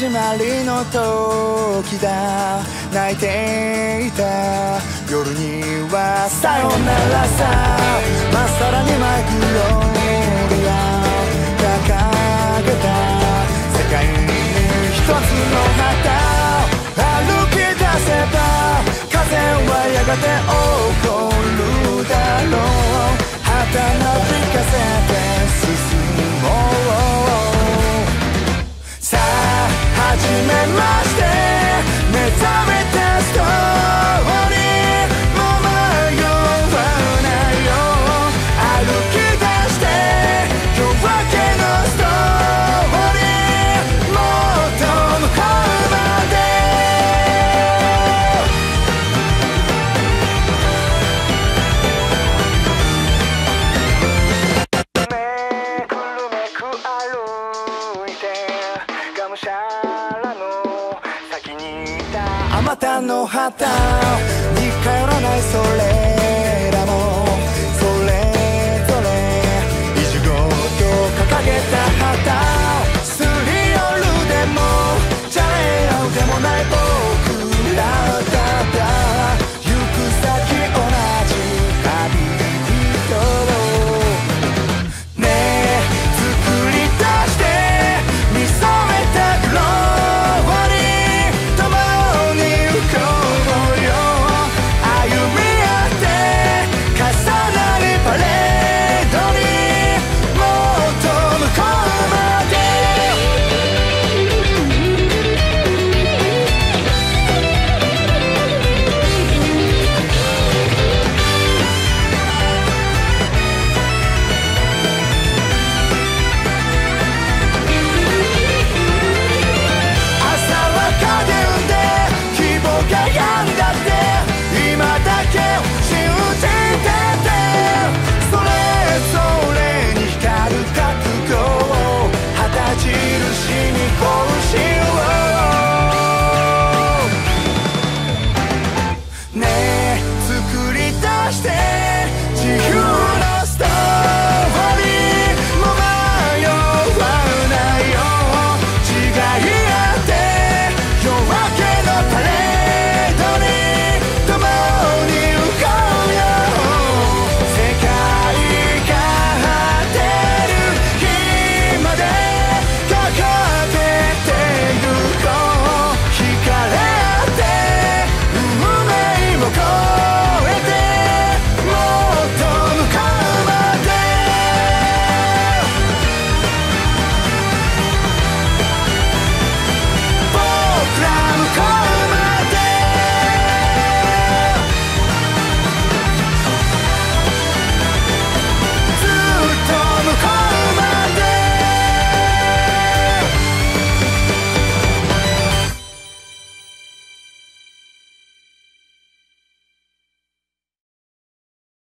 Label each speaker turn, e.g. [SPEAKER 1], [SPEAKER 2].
[SPEAKER 1] まりの時だ。泣いていた夜にはさよならさ。まっさらにマイクローリア掲げた世界に一つの旗。歩き出せば風はやがて起こるだろう。旗なびかせて進もう。さあ始めまして目覚めたストーリーもう迷わないよ。歩き出して夜明けのストーリーもっと向こうまで。めくるめく歩いてがむしゃらの先にいたあまたの旗に帰らないそれらもそれぞれ意地ごと掲げた旗。すり寄るでもじゃれ合うでもない僕らだった。行く先同じ旅人ねえ作り出して見初めたグローリー共に行こうよ。歩み合って重なるパレードにもっと向こうまで。朝は影産んで希望が病んだって今だけを信じてて。それぞれに光る覚悟を旗印に拳をねえ作り出して自由